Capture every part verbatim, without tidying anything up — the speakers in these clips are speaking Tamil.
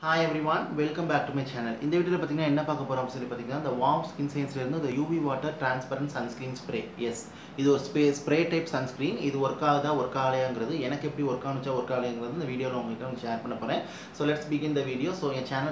Hi everyone, welcome back to my channel. In this video, we will see the warm skin science the U V water transparent sunscreen spray. Yes, this is a spray type sunscreen. This work out work out work on the video share. So let's begin the video. So your channel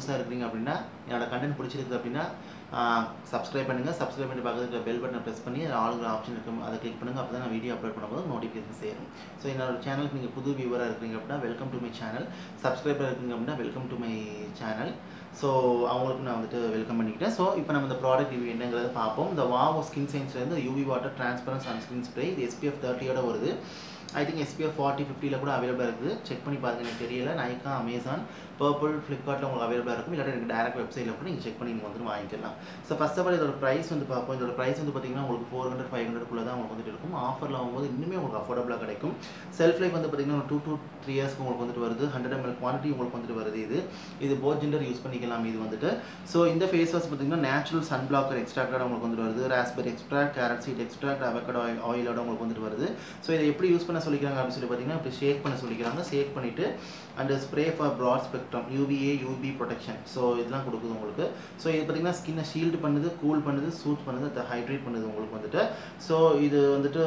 content Uh, subscribe பண்ணுங்க subscribe பண்ணி பக்கத்துல bell button press பண்ணி all option இருக்கும் அத click பண்ணுங்க அப்பதான் நான் வீடியோ அப்லோட் பண்ணும்போது நோட்டிஃபிகேஷன் சேரும் சோ என்னோட சேனலுக்கு நீங்க புது வியூவரா இருக்கீங்க அப்படினா welcome to my channel subscriber இருக்கீங்க அப்படினா welcome to my channel so அவங்களுக்கு நான் வந்துட்டு வெல்கம் பண்ணிட்டேன் சோ இப்போ நம்ம இந்த ப்ராடக்ட் ரிவ்யூ என்னங்கறத பாப்போம் இந்த வாவ் ஸ்கின் சயின்ஸ்ல இருந்து U V water transparent sunscreen spray இது S P F thirty ஓட வருது I think S P F forty fifty ல கூட அவேலபிளா இருக்கு செக் பண்ணி பாருங்க எனக்கு தெரியல Nike Amazon Purple Flipkart ல உங்களுக்கு அவேலபிளா இருக்கும் இல்ல எனக்கு டைரக்ட் வெப்சைட்ல கூட நீங்க செக் பண்ணி நீங்க வந்து வாங்கிக்கலாம் சோ ஃபர்ஸ்ட் ஆஃப் ஆல் இதோட பிரைஸ் வந்து பாப்போம் இதோட பிரைஸ் வந்து பாத்தீங்கன்னா உங்களுக்கு four hundred five hundred குள்ள தான் உங்களுக்கு வந்து இருக்கும் ஆஃபர்ல வாங்கும்போது இன்னுமே உங்களுக்கு அஃபோர்டபிளா கிடைக்கும் செல்ஃப் லைஃப் வந்து பாத்தீங்கன்னா two to three இயர்ஸ்க்கு உங்களுக்கு வந்து வருது one hundred milliliters குவாண்டிட்டி உங்களுக்கு வந்து வருது இது இது போத் ஜெண்டர் யூஸ் பண்ணிக்கலாம் இது வந்துட்டு சோ இந்த ஃபேஸ் வாஷ் பாத்தீங்கன்னா நேச்சுரல் சன் பிளாக்கர் எக்ஸ்ட்ராக்டோட உங்களுக்கு வந்து வருது raspberry extract carrot seed extract avocado ஆயிலோட உங்களுக்கு வந்து வருது சோ இதை எப்படி யூஸ் பண்ண சொல்லிக்கிறாங்க அப்படி சொல்லி பாத்தீங்கன்னா இப்படி ஷேக் பண்ண சொல்லிக்கிறாங்க ஷேக் பண்ணிட்டு and spray for broad spectrum U V A U V protection so இதெல்லாம் கொடுக்குது உங்களுக்கு சோ இது பாத்தீங்கன்னா ஸ்கின்னை ஷீல்ட் பண்ணுது கூல் பண்ணுது சூட் பண்ணுது அத ஹைட்ரேட் பண்ணுது உங்களுக்கு வந்துட்டு சோ இது வந்துட்டு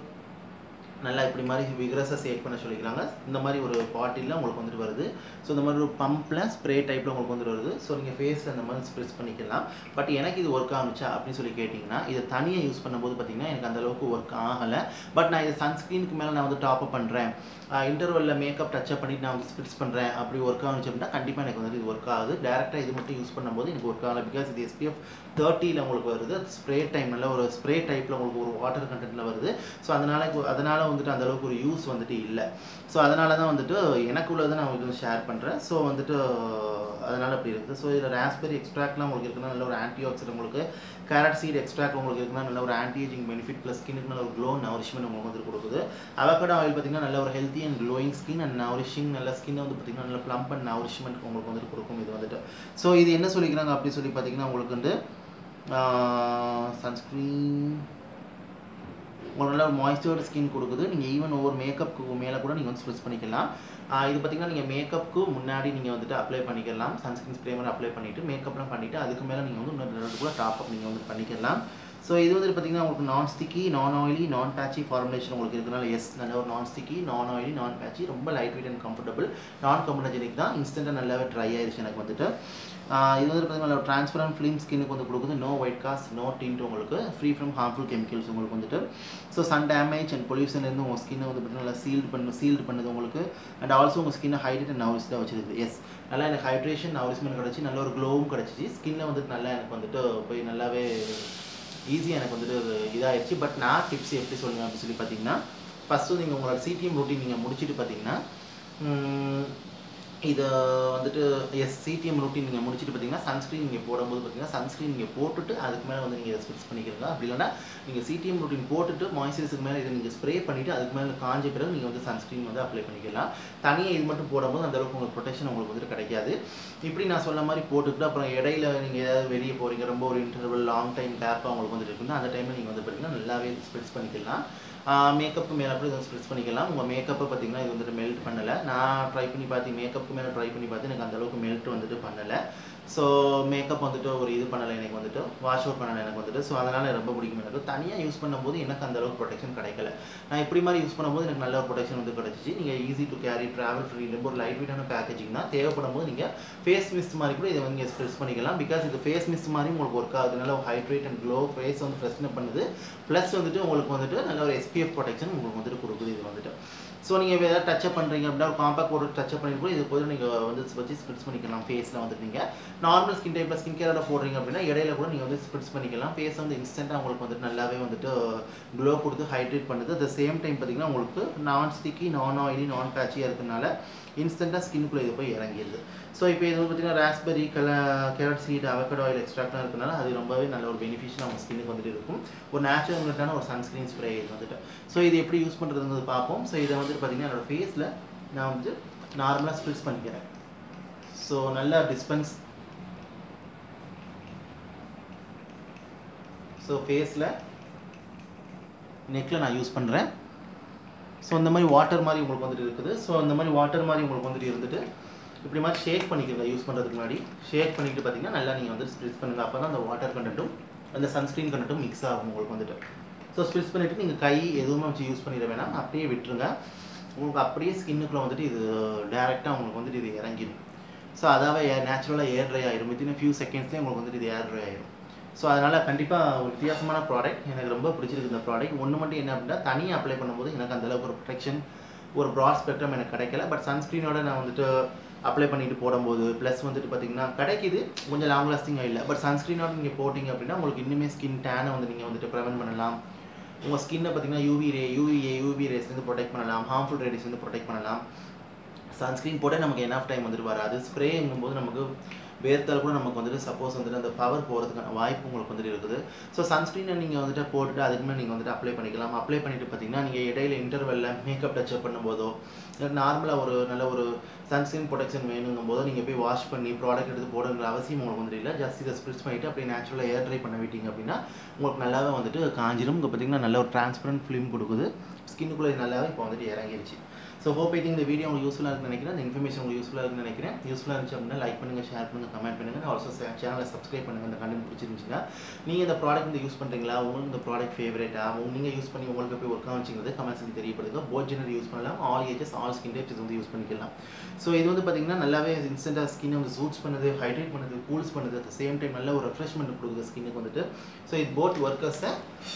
நல்லா இப்படி மாதிரி விகரஸா ஷேக் பண்ண சொல்லிக்கிறாங்க இந்த மாதிரி ஒரு பாட்டில்ல உங்களுக்கு வந்து வருது சோ இந்த மாதிரி ஒரு பம்ப்ல ஸ்ப்ரே டைப்ல உங்களுக்கு வந்து வருது சோ நீங்க ஃபேஸ்ல அந்த மாதிரி ஸ்ப்ரெஸ் பண்ணிக்கலாம் பட் எனக்கு இது வர்க் ஆகுச்சா அப்படி சொல்லி கேட்டிங்கனா இத தனியா யூஸ் பண்ணும்போது பாத்தீங்கன்னா எனக்கு அந்த அளவுக்கு வர்க் ஆகல பட் நான் இந்த சன்ஸ்கிரீனுக்கு மேல நான் வந்து டாப் அப் பண்றேன் இன்டர்வல்ல மேக்கப் டச் அப் பண்ணிட்டு நான் வந்து ஸ்ப்ரெஸ் பண்றேன் அப்படி வர்க் ஆகுச்சு அப்படினா கண்டிப்பா எனக்கு வந்து இது வர்க் ஆகுது டைரக்ட்டா இது மட்டும் யூஸ் பண்ணும்போது எனக்கு வர்க் ஆகல because இது S P F thirty ல உங்களுக்கு வருது ஸ்ப்ரே டைம்ல ஒரு ஸ்ப்ரே டைப்ல உங்களுக்கு ஒரு வாட்டர் கண்டென்ட்ல வருது சோ அதனால அதனால வந்துட்டு அந்த அளவுக்கு ஒரு யூஸ் வந்துட்டு இல்ல சோ அதனால தான் வந்துட்டு எனக்கு உள்ளத நான் உங்களுக்கு ஷேர் பண்றேன் சோ வந்துட்டு அதனால அப்படி இருக்கு சோ இதுல ராஸ்பெரி எக்ஸ்ட்ராக்ட்லாம் உங்களுக்கு இருக்குனா நல்ல ஒரு ஆன்டி ஆக்சிடென்ட் உங்களுக்கு கேரட் சீட் எக்ஸ்ட்ராக்ட் உங்களுக்கு இருக்குனா நல்ல ஒரு ஆன்டி ஏஜிங் பெனிஃபிட் ப்ளஸ் ஸ்கின்னுக்கு நல்ல ஒரு க்ளோ நரிஷ்மென்ட் உங்களுக்கு வந்து கொடுக்குது அவகேடோ ஆயில் பாத்தீங்கன்னா நல்ல ஒரு healthy and glowing skin and nourishing நல்ல ஸ்கின் வந்து பாத்தீங்கன்னா நல்ல ப்ளம்ப் அண்ட் நரிஷ்மென்ட் உங்களுக்கு வந்து கொடுக்கும் இது வந்துட்டு சோ இது என்ன சொல்லிக்கிறாங்க அப்படி சொல்லி பாத்தீங்கன்னா உங்களுக்கு வந்து sunscreen ஒரு நல்ல மாய்ஸ்சரைஸ்ட் ஸ்கின் கொடுக்குது நீங்க ஈவன் ஓவர் மேக்கப்க்கு மேல கூட நீங்க வந்து ஸ்ப்ரெஸ் பண்ணிக்கலாம் இது பாத்தீங்கன்னா நீங்க மேக்கப்க்கு முன்னாடி நீங்க வந்துட்டு அப்ளை பண்ணிக்கலாம் சன்ஸ்கிரீன் ஸ்ப்ரே மாதிரி அப்ளை பண்ணிட்டு மேக்கப்லாம் பண்ணிட்டு அதுக்கு மேல நீங்க வந்து இன்னொரு கூட டாப் அப் நீங்க வந்து பண்ணிக்கலாம் சோ இது வந்து பாத்தீங்கன்னா உங்களுக்கு நான் ஸ்டிக்கி நான் ஆயிலி நான் பேட்சி ஃபார்முலேஷன் உங்களுக்கு இருக்கனால எஸ் நல்ல ஒரு நான் ஸ்டிக்கி நான் ஆயிலி நான் பேட்சி ரொம்ப லைட் வெயிட் அண்ட் கம்ஃபர்ட்டபிள் நான் கம்பனஜெனிக் தான் இன்ஸ்டன்ட்டா நல்லாவே ட்ரை ஆயிருச்சு எனக்கு வந்துட்டு இது வந்து பாத்தீங்கன்னா ஒரு டிரான்ஸ்பரன்ட் ஃபிலிம் ஸ்கின்னுக்கு வந்து கொடுக்குது no white cast no tint உங்களுக்கு ஃப்ரீ ஃப்ரம் ஹார்ம்ஃபுல் கெமிக்கல்ஸ் உங்களுக்கு வந்துட்டு சோ சன் டேமேஜ் அண்ட் பொல்யூஷன்ல இருந்து உங்க ஸ்கின்னை வந்து பாத்தீங்கன்னா நல்லா சீல்ட் பண்ணு சீல்ட் பண்ணுது உங்களுக்கு அண்ட் ஆல்சோ உங்க ஸ்கின்னை ஹைட்ரேட் அண்ட் நரிஷ்டா வச்சிருக்கு எஸ் நல்லா எனக்கு ஹைட்ரேஷன் நரிஷ்மென்ட் கிடைச்சி நல்ல ஒரு க்ளோவும் கிடைச்சிச்சு ஸ்கின்ல வந்து நல்லா எனக்கு வந்துட்டு போய் நல்லாவே ஈஸியா எனக்கு வந்துட்டு இதாயிருச்சு பட் நான் டிப்ஸ் எப்படி சொல்லுங்க அப்படி சொல்லி பாத்தீங்கன்னா ஃபர்ஸ்ட் நீங்க உங்களோட C T M ரொட்டீன் நீங்க முடிச்சிட்டு பாத்தீங்கன்னா இது வந்துட்டு எஸ் C T M ரொட்டீன் நீங்க முடிச்சிட்டு பாத்தீங்கன்னா சன்ஸ்கிரீன் நீங்க போடும்போது பாத்தீங்கன்னா சன்ஸ்கிரீன் நீங்க போட்டுட்டு அதுக்கு மேல வந்து நீங்க ஸ்ப்ரெஸ் பண்ணிக்கிறீங்க அப்படி இல்லனா நீங்க C T M ரொட்டீன் போட்டுட்டு மாய்ஸ்சரைசருக்கு மேல இத நீங்க ஸ்ப்ரே பண்ணிட்டு அதுக்கு மேல காஞ்ச பிறகு நீங்க வந்து சன்ஸ்கிரீன் வந்து அப்ளை பண்ணிக்கலாம் தனியா இது மட்டும் போடும்போது அந்த அளவுக்கு உங்களுக்கு ப்ரொடெக்ஷன் உங்களுக்கு வந்து கிடைக்காது இப்படி நான் சொன்ன மாதிரி போட்டுட்டு அப்புறம் இடையில நீங்க ஏதாவது வெளிய போறீங்க ரொம்ப ஒரு இன்டர்வல் லாங் டைம் கேப் உங்களுக்கு வந்து இருக்குன்னா அந்த டைம்ல நீங்க வந்து பாத்தீங்கன்னா நல்லாவே ஸ்ப்ரெஸ் பண்ணிக்கலாம் மேக்கப்க்கு மேல கூட இத ஸ்ப்ரெஸ் பண்ணிக்கலாம் உங்க மேக்கப் பாத்தீங்கன்னா இது வந்து மெல்ட் பண்ணல நான் ட்ரை பண்ணி பார்த்து மேக்கப்க்கு மேல ட்ரை பண்ணி பார்த்து எனக்கு அந்த அளவுக்கு மெல்ட் வந்துட்டு பண்ணல சோ மேக்கப் வந்துட்டு ஒரு இது பண்ணல எனக்கு வந்துட்டு வாஷ் அவுட் பண்ணல எனக்கு வந்துட்டு சோ அதனால ரொம்ப பிடிக்கும் எனக்கு தனியா யூஸ் பண்ணும்போது எனக்கு அந்த அளவுக்கு ப்ரொடெக்ஷன் கிடைக்கல நான் இப்படி மாதிரி யூஸ் பண்ணும்போது எனக்கு நல்ல ஒரு ப்ரொடெக்ஷன் வந்து கிடைச்சிச்சு நீங்க easy to carry travel free ரொம்ப ஒரு லைட் வெயிட்டான பேக்கேஜிங் தான் தேவைப்படும்போது நீங்க ஃபேஸ் மிஸ்ட் மாதிரி கூட இத வந்து ஸ்ப்ரெஸ் பண்ணிக்கலாம் பிகாஸ் இது ஃபேஸ் மிஸ்ட் மாதிரி உங்களுக்கு வர்க் ஆகுது நல்ல ஹைட்ரேட் அண்ட் க்ளோ ஃபேஸ் வந்து ஃப்ரெஷ்னப் பண்ணுது ப்ளஸ் வந்துட்டு உங்களுக்கு வந்துட்டு நல்ல ஒரு S P F ப்ரொடெக்ஷன் உங்களுக்கு வந்துட்டு கொடுக்குது இது வந்துட்டு சோ நீங்க வேற டச் அப் பண்றீங்க அப்படினா ஒரு காம்பாக்ட் போட்டு டச் அப் பண்ணிட்டு இது போய் நீங்க வந்து வச்சு ஸ்ப்ரெஸ் பண்ணிக்கலாம் ஃபேஸ்ல வந்து நீங்க நார்மல் ஸ்கின் டைப்ல ஸ்கின் கேரோட போடுறீங்க அப்படினா இடையில கூட நீங்க வந்து ஸ்ப்ரெஸ் பண்ணிக்கலாம் ஃபேஸ் வந்து இன்ஸ்டன்ட்டா உங்களுக்கு வந்து நல்லாவே வந்துட்டு க்ளோ கொடுத்து ஹைட்ரேட் பண்ணுது at the same time பாத்தீங்கன்னா உங்களுக்கு நான் ஸ்டிக்கி நான் ஆயிலி நான் பேட்சியா இருக்கனால இன்ஸ்டன்ட்டா ஸ்கின்க்குள்ள இது போய் இறங்கிடுது சோ இப்போ இது பாத்தீங்கன்னா raspberry carrot seed avocado oil எக்ஸ்ட்ராக்ட்லாம் இருக்கனால அது ரொம்பவே நல்ல ஒரு பெனிஃபிஷியல் நம்ம ஸ்கின்னுக்கு வந்துட்டு இருக்கும் ஒரு நேச்சுரலான ஒரு சன்ஸ்கிரீன் ஸ்ப்ரே இது வந்துட்டு சோ இது எப்படி யூஸ் பண்றதுங்கிறது பாப்போம் சோ இத வந்து பாத்தீங்கன்னா என்னோட ஃபேஸ்ல நான் வந்து நார்மலா ஸ்ப்ரெஸ் பண்ணிக்கிறேன் சோ நல்லா டிஸ்பென்ஸ் சோ ஃபேஸ்ல நெக்ல நான் யூஸ் பண்றேன் சோ இந்த மாதிரி வாட்டர் மாதிரி உங்களுக்கு வந்துட்டு இருக்குது சோ இந்த மாதிரி வாட்டர் மாதிரி உங்களுக்கு வந்துட்டு இருந்துட்டு இப்படி மாதிரி ஷேக் பண்ணிக்கிறங்க யூஸ் பண்ணுறதுக்கு முன்னாடி. ஷேக் பண்ணிட்டு பார்த்தீங்கன்னா நல்லா நீங்கள் வந்து ஸ்ப்ரிட்ஸ் பண்ணுங்கள். அப்போ தான் அந்த வாட்டர் கண்டென்ட்டும் அந்த சன்ஸ்க்ரீன் கண்டென்ட்டும் மிக்ஸ் ஆகும் உங்களுக்கு வந்துட்டு. ஸோ ஸ்ப்ரிட்ஸ் பண்ணிவிட்டு நீங்கள் கை எதுவுமே வச்சு யூஸ் பண்ணிட வேணாம், அப்படியே விட்டுருங்க. உங்களுக்கு அப்படியே ஸ்கின்னுக்குள்ளே வந்துட்டு இது டேரெக்டாக உங்களுக்கு வந்துட்டு இது இறங்கிடும். ஸோ அதாவே நேச்சுரலாக ஏர் ட்ரை ஆயிடும். வித்தின் ஃபியூ செகண்ட்ஸ்லேயே உங்களுக்கு வந்துட்டு இது ஏர் ட்ரை ஆயிடும். ஸோ அதனால் கண்டிப்பாக ஒரு வித்தியாசமான ப்ராடக்ட், எனக்கு ரொம்ப பிடிச்சிருக்கு இந்த ப்ராடக்ட். ஒன்று மட்டும் என்ன அப்படின்னா, தனியாக அப்ளை பண்ணும்போது எனக்கு அந்தளவுக்கு ஒரு ப்ரொடெக்ஷன், ஒரு ப்ராட் ஸ்பெக்ட்ரம் எனக்கு கிடைக்கல. பட் சன்ஸ்க்ரீனோட நான் வந்துட்டு அப்ளை பண்ணிட்டு போடும்போது ப்ளஸ் வந்துட்டு பார்த்தீங்கன்னா கிடைக்கிது, கொஞ்சம் லாங் லாஸ்டிங்காக இல்லை. பட் சன்ஸ்க்ரீனோட நீங்கள் போட்டிங்க அப்படின்னா உங்களுக்கு இன்னுமே ஸ்கின் டேனை வந்து நீங்கள் வந்துட்டு ப்ரிவென்ட் பண்ணலாம். உங்கள் ஸ்கின்னை பார்த்தீங்கன்னா யூவி ரே யூவிஏ யூவி ரேஸ்லேருந்து ப்ரொடெக்ட் பண்ணலாம், ஹார்ம்ஃபுல் ரேடிஸ்லேருந்து ப்ரொடெக்ட் பண்ணலாம். சன்ஸ்க்ரீன் போட நமக்கு என்ஃப் டைம் வந்துட்டு வராது. ஸ்ப்ரேங்கும்போது நமக்கு வேர்த்தால் கூட நமக்கு வந்துட்டு சப்போஸ் வந்துட்டு அந்த பவர் போகிறதுக்கான வாய்ப்பு உங்களுக்கு வந்துட்டு இருக்குது. ஸோ சன்ஸ்க்ரீனை நீங்கள் வந்துட்டு போட்டுட்டு அதுக்கு மேலே நீங்கள் வந்துட்டு அப்ளை பண்ணிக்கலாம். அப்ளை பண்ணிவிட்டு பார்த்தீங்கன்னா நீங்கள் இடையில இன்டர்வெல்ல மேக்கப் டச்சப் பண்ணும்போதோ நார்மலாக ஒரு நல்ல ஒரு சன்ஸ்க்ரீன் ப்ரொடெக்ஷன் வேணுங்கும் போதோ நீங்கள் போய் வாஷ் பண்ணி ப்ராடக்ட் எடுத்து போடுங்கிற அவசியம் உங்களுக்கு வந்துட்டு இல்லை. ஜஸ்ட் இதை ஸ்ப்ரிட்ஸ் பண்ணிவிட்டு அப்படியே நேச்சுரலாக ஏர் ட்ரை பண்ண விட்டீங்க அப்படின்னா உங்களுக்கு நல்லாவே வந்துட்டு காஞ்சிரும். இங்கே பார்த்தீங்கன்னா நல்ல ஒரு டிரான்ஸ்பரண்ட் ஃபிலிம் கொடுக்குது. ஸ்கின்னுக்குள்ளே நல்லாவே இப்போ வந்துட்டு இறங்கிருச்சு. ஸோ ஹோப் ஐ திங்க் இந்த வீடியோ உங்களுக்கு யூஸ்ஃபுல்லாக இருக்குன்னு நினைக்கிறேன். இந்த இன்ஃபர்மேஷன் உங்களுக்கு யூஸ்ஃபுல்லாக இருக்குன்னு நினைக்கிறேன். யூஸ்ஃபுல்லாக இருந்துச்சு அப்படின்னா லைக் பண்ணுங்கள், ஷேர் பண்ணுங்கள், கமெண்ட் பண்ணுங்கள். ஆல்சோ சேனலை சப்ஸ்கிரைப் பண்ணுங்கள். இந்த கண்டென்ட் பிடிச்சிருந்துச்சுன்னா நீங்கள் இந்த ப்ராடக்ட் வந்து யூஸ் பண்ணுறீங்களா, உங்களுக்கு இந்த ப்ராடக்ட் ஃபேவரேட்டா, நீங்கள் யூஸ் பண்ணி உங்களுக்கு போய் ஒர்க் ஆச்சுங்கிறது கமெண்ட்ஸ் தெரியப்படுங்க. போத் ஜெனர் யூஸ் பண்ணலாம், all ages all skin types வந்து யூஸ் பண்ணிக்கலாம். ஸோ இது வந்து பார்த்தீங்கன்னா நல்லாவே இன்ஸ்டன்ட்டாக ஸ்கின்னை வந்து சூட்ஸ் பண்ணுது, ஹைட்ரேட் பண்ணுது, கூல்ஸ் பண்ணுது, அட் த சேம் டைம் நல்ல ஒரு ரெஃப்ரெஷ்மெண்ட் கொடுக்குது ஸ்கின்னுக்கு வந்துட்டு. ஸோ இது போத் ஒர்க்கர்ஸை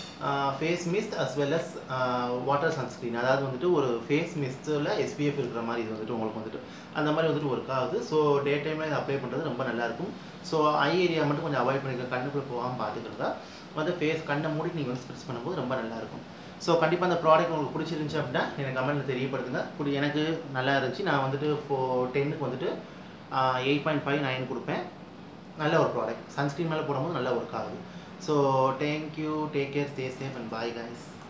face mist as well as water sunscreen, அதாவது வந்துட்டு ஒரு ஃபேஸ் மிஸ்ட்டில் எஸ்பிஎஃப் இருக்கிற மாதிரி இது வந்துட்டு உங்களுக்கு வந்துட்டு அந்த மாதிரி வந்துட்டு ஒர்க் ஆகுது. ஸோ டே டைமில் இதை அப்ளை பண்ணுறது ரொம்ப நல்லாயிருக்கும். ஸோ ஐ ஏரியா மட்டும் கொஞ்சம் அவாய்ட் பண்ணிக்க, கண்ணுக்குள்ளே போகாமல் பார்த்துக்கிறதா வந்து ஃபேஸ் கண்ணை மூடி நீங்கள் வந்து ஸ்ப்ரிட்ஸ் பண்ணும்போது ரொம்ப நல்லாயிருக்கும். ஸோ கண்டிப்பாக அந்த ப்ராடக்ட் உங்களுக்கு பிடிச்சிருந்துச்சு அப்படின்னா எனக்கு கமெண்ட்டில் தெரியப்படுத்துங்க. இப்படி எனக்கு நல்லா இருந்துச்சு, நான் வந்துட்டு ஃபோ டென்னுக்கு வந்துட்டு எயிட் பாயிண்ட் ஃபைவ் நைன் கொடுப்பேன். நல்ல ஒரு ப்ராடக்ட், சன்ஸ்க்ரீன் மேலே போடும்போது நல்லா ஒர்க் ஆகுது. So thank you, take care, stay safe and bye guys.